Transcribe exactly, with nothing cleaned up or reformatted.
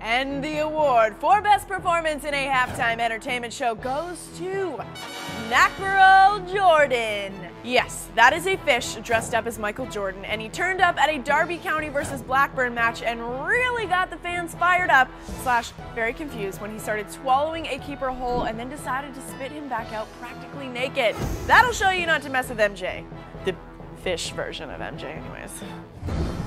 And the award for Best Performance in a Halftime Entertainment Show goes to Mackerel Jordan. Yes, that is a fish dressed up as Michael Jordan, and he turned up at a Derby County versus Blackburn match and really got the fans fired up, slash very confused when he started swallowing a keeper whole and then decided to spit him back out practically naked. That'll show you not to mess with M J. The fish version of M J anyways.